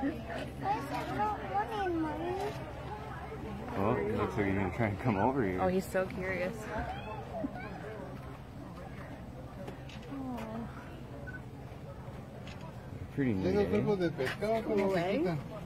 Oh, it looks like he's gonna try and come over here. Oh, he's so curious. Pretty neat, eh? Go away.